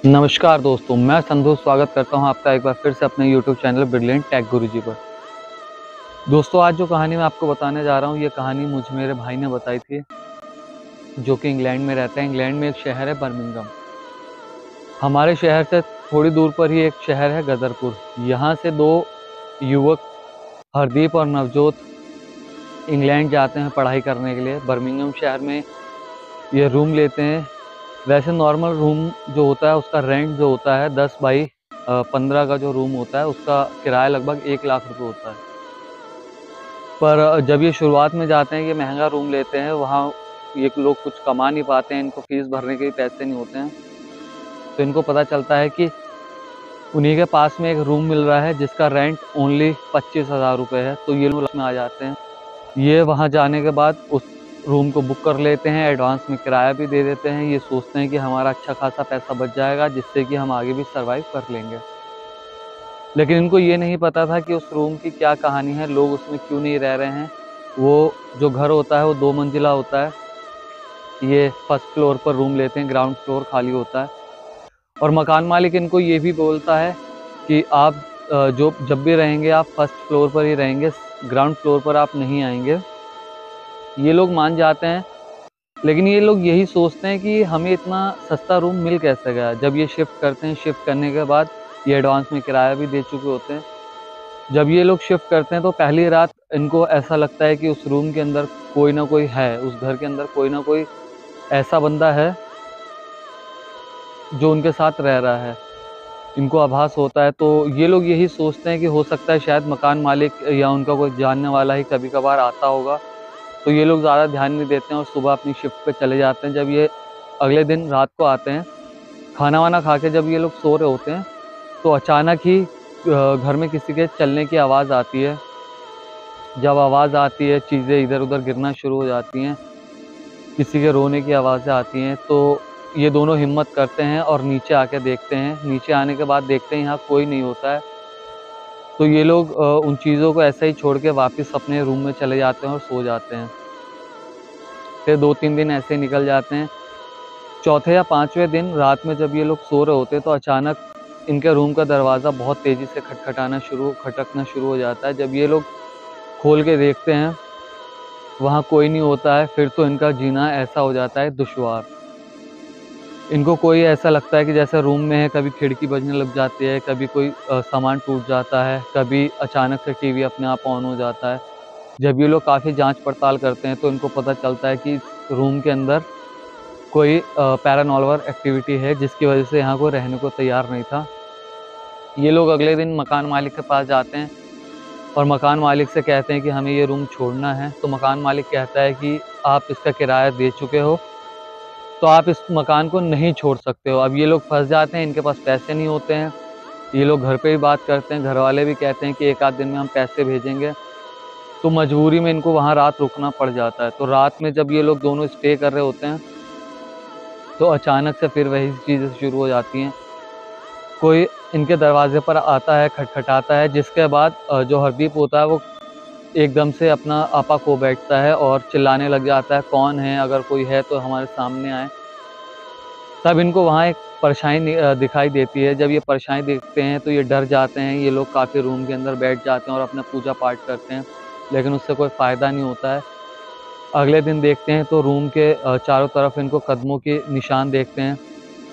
नमस्कार दोस्तों, मैं संतोष स्वागत करता हूं आपका एक बार फिर से अपने YouTube channel brilliant tech Guruji पर। दोस्तों, आज जो कहानी मैं आपको बताने जा रहा हूं, ये कहानी मुझे मेरे भाई ने बताई थी, जो कि इंग्लैंड में रहता है। इंग्लैंड में एक शहर है बर्मिंघम। हमारे शहर से थोड़ी दूर पर ही एक शहर है गदरपुर। यहाँ से दो युवक हरदीप और नवजोत इंग्लैंड जाते हैं पढ़ाई करने के लिए। बर्मिंघम शहर में ये रूम लेते हैं। वैसे नॉर्मल रूम जो होता है उसका रेंट जो होता है 10 बाई 15 का जो रूम होता है उसका किराया लगभग 1 लाख रुपए होता है। पर जब ये शुरुआत में जाते हैं, ये महंगा रूम लेते हैं, वहाँ ये लोग कुछ कमा नहीं पाते हैं, इनको फीस भरने के भी पैसे नहीं होते हैं। तो इनको पता चलता है कि उन्हीं के पास में एक रूम मिल रहा है जिसका रेंट ओनली 25,000 रुपये है। तो ये लोग में आ जाते हैं। ये वहाँ जाने के बाद उस रूम को बुक कर लेते हैं, एडवांस में किराया भी दे देते हैं। ये सोचते हैं कि हमारा अच्छा खासा पैसा बच जाएगा, जिससे कि हम आगे भी सर्वाइव कर लेंगे। लेकिन इनको ये नहीं पता था कि उस रूम की क्या कहानी है, लोग उसमें क्यों नहीं रह रहे हैं। वो जो घर होता है वो 2 मंजिला होता है। ये फर्स्ट फ्लोर पर रूम लेते हैं, ग्राउंड फ्लोर खाली होता है। और मकान मालिक इनको ये भी बोलता है कि आप जब भी रहेंगे आप फर्स्ट फ्लोर पर ही रहेंगे, ग्राउंड फ्लोर पर आप नहीं आएंगे। ये लोग मान जाते हैं, लेकिन ये लोग यही सोचते हैं कि हमें इतना सस्ता रूम मिल कैसे गया। जब ये शिफ्ट करते हैं, शिफ्ट करने के बाद ये एडवांस में किराया भी दे चुके होते हैं। जब ये लोग शिफ्ट करते हैं तो पहली रात इनको ऐसा लगता है कि उस रूम के अंदर कोई ना कोई है, उस घर के अंदर कोई ना कोई ऐसा बंदा है जो उनके साथ रह रहा है। इनको आभास होता है, तो ये लोग यही सोचते हैं कि हो सकता है शायद मकान मालिक या उनका कोई जानने वाला ही कभी कभार आता होगा। तो ये लोग ज़्यादा ध्यान नहीं देते हैं और सुबह अपनी शिफ्ट पे चले जाते हैं। जब ये अगले दिन रात को आते हैं, खाना वाना खा के जब ये लोग सो रहे होते हैं, तो अचानक ही घर में किसी के चलने की आवाज़ आती है। जब आवाज़ आती है, चीज़ें इधर उधर गिरना शुरू हो जाती हैं, किसी के रोने की आवाज़ें आती हैं। तो ये दोनों हिम्मत करते हैं और नीचे आके देखते हैं। नीचे आने के बाद देखते हैं यहाँ कोई नहीं होता है। तो ये लोग उन चीज़ों को ऐसे ही छोड़ के वापस अपने रूम में चले जाते हैं और सो जाते हैं। फिर 2-3 दिन ऐसे ही निकल जाते हैं। चौथे या 5वें दिन रात में जब ये लोग सो रहे होते हैं, तो अचानक इनके रूम का दरवाज़ा बहुत तेज़ी से खटकना शुरू हो जाता है। जब ये लोग खोल के देखते हैं, वहाँ कोई नहीं होता है। फिर तो इनका जीना ऐसा हो जाता है दुश्वार। इनको कोई ऐसा लगता है कि जैसे रूम में है, कभी खिड़की बजने लग जाती है, कभी कोई सामान टूट जाता है, कभी अचानक से टीवी अपने आप ऑन हो जाता है। जब ये लोग काफ़ी जाँच पड़ताल करते हैं, तो इनको पता चलता है कि इस रूम के अंदर कोई पैरानॉर्मल एक्टिविटी है, जिसकी वजह से यहाँ कोई रहने को तैयार नहीं था। ये लोग अगले दिन मकान मालिक के पास जाते हैं और मकान मालिक से कहते हैं कि हमें ये रूम छोड़ना है। तो मकान मालिक कहता है कि आप इसका किराया दे चुके हो, तो आप इस मकान को नहीं छोड़ सकते हो। अब ये लोग फँस जाते हैं, इनके पास पैसे नहीं होते हैं। ये लोग घर पे भी बात करते हैं, घर वाले भी कहते हैं कि 1 आध दिन में हम पैसे भेजेंगे। तो मजबूरी में इनको वहाँ रात रुकना पड़ जाता है। तो रात में जब ये लोग दोनों स्टे कर रहे होते हैं, तो अचानक से फिर वही चीज़ें शुरू हो जाती हैं। कोई इनके दरवाज़े पर आता है, खटखटाता है, जिसके बाद जो हरदीप होता है वो एकदम से अपना आपा खो बैठता है और चिल्लाने लग जाता है, कौन है? अगर कोई है तो हमारे सामने आए। तब इनको वहाँ एक परछाई दिखाई देती है। जब ये परछाई देखते हैं तो ये डर जाते हैं। ये लोग काफ़ी रूम के अंदर बैठ जाते हैं और अपना पूजा पाठ करते हैं, लेकिन उससे कोई फ़ायदा नहीं होता है। अगले दिन देखते हैं तो रूम के चारों तरफ इनको कदमों के निशान देखते हैं।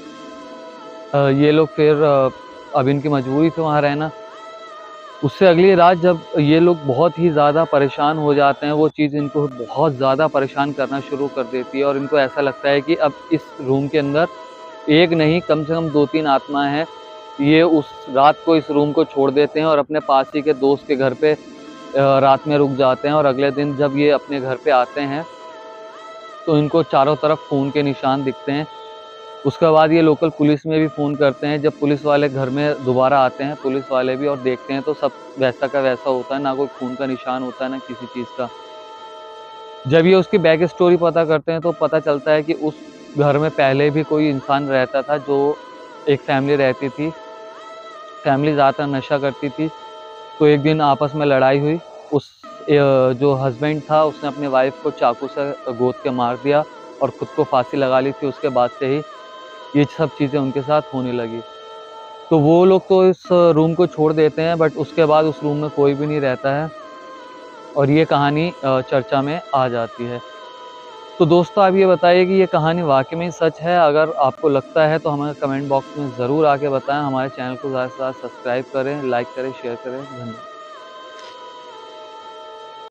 ये लोग फिर अब इनकी मजबूरी थी वहाँ रहना। उससे अगली रात जब ये लोग बहुत ही ज़्यादा परेशान हो जाते हैं, वो चीज़ इनको बहुत ज़्यादा परेशान करना शुरू कर देती है और इनको ऐसा लगता है कि अब इस रूम के अंदर एक नहीं, कम से कम 2-3 आत्माएँ हैं। ये उस रात को इस रूम को छोड़ देते हैं और अपने पास ही के दोस्त के घर पे रात में रुक जाते हैं। और अगले दिन जब ये अपने घर पे आते हैं, तो इनको चारों तरफ खून के निशान दिखते हैं। उसके बाद ये लोकल पुलिस में भी फ़ोन करते हैं। जब पुलिस वाले घर में दोबारा आते हैं, पुलिस वाले भी, और देखते हैं तो सब वैसा का वैसा होता है, ना कोई खून का निशान होता है, ना किसी चीज़ का। जब ये उसकी बैक स्टोरी पता करते हैं तो पता चलता है कि उस घर में पहले भी कोई इंसान रहता था, जो एक फैमिली रहती थी। फैमिली ज़्यादातर नशा करती थी। तो एक दिन आपस में लड़ाई हुई। उस जो हस्बैंड था उसने अपनी वाइफ़ को चाकू से गोद के मार दिया और खुद को फांसी लगा ली थी। उसके बाद से ही ये सब चीज़ें उनके साथ होने लगी। तो वो लोग तो इस रूम को छोड़ देते हैं, बट उसके बाद उस रूम में कोई भी नहीं रहता है और ये कहानी चर्चा में आ जाती है। तो दोस्तों आप ये बताइए कि ये कहानी वाक़ई में सच है? अगर आपको लगता है तो हमें कमेंट बॉक्स में ज़रूर आके बताएँ। हमारे चैनल को ज़्यादा से ज़्यादा सब्सक्राइब करें, लाइक करें, शेयर करें। धन्यवाद।